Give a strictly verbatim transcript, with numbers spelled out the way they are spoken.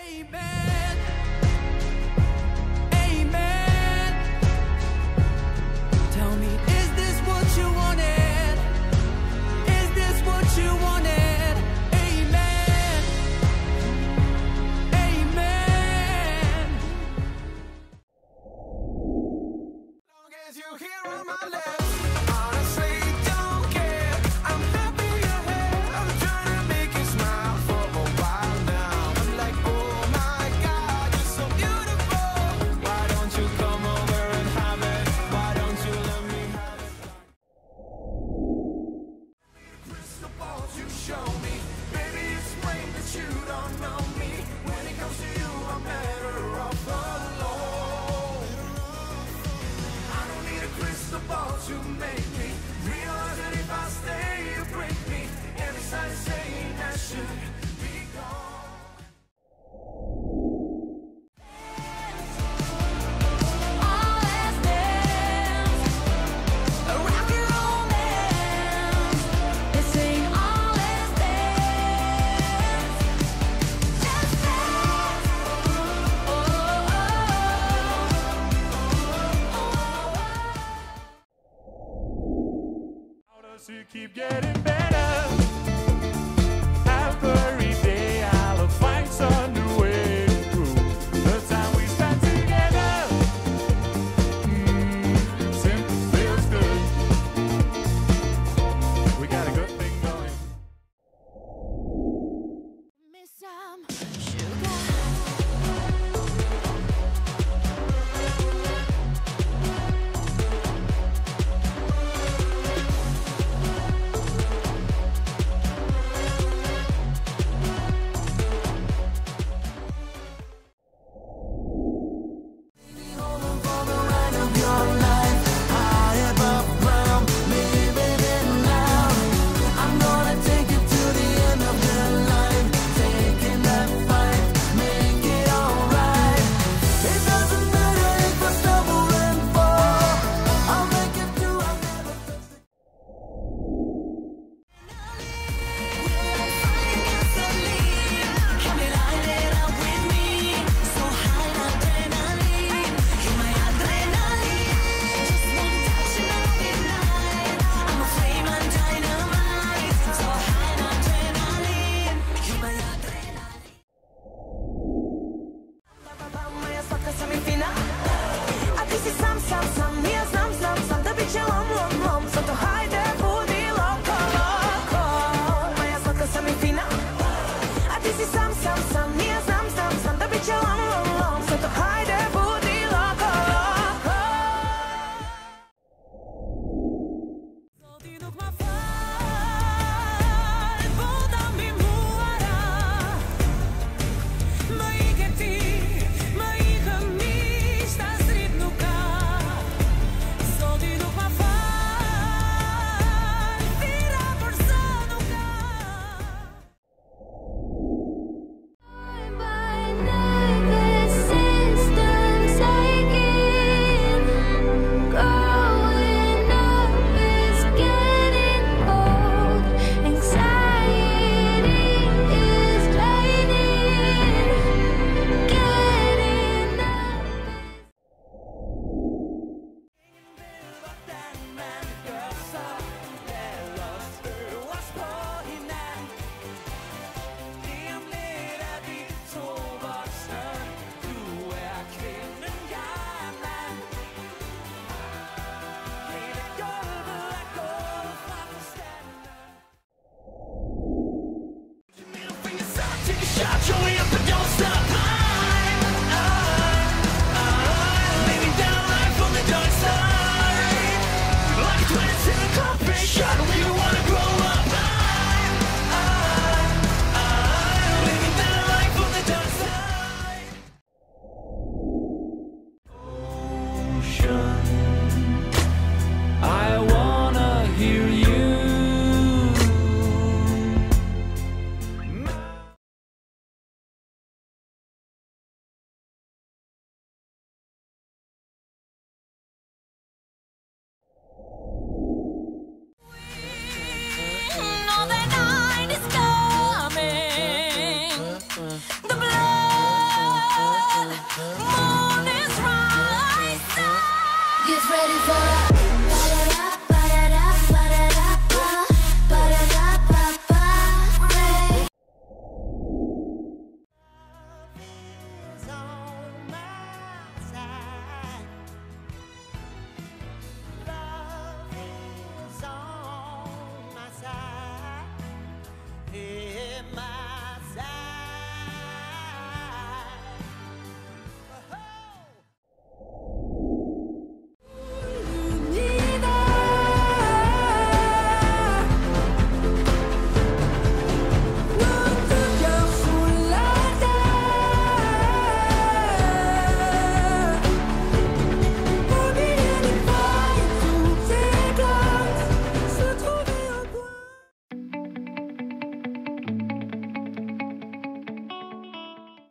Amen. Amen. Tell me, is this what you wanted? Is this what you wanted? Amen. Amen. Long as you're here on my lips, honestly don't care. I'm happy you're here. I'm trying to make you smile for a while now. I'm like, oh my God, you're so beautiful. Why don't you come over and have it? Why don't you let me have it? Crystal balls you show me, baby, it's plain that you don't know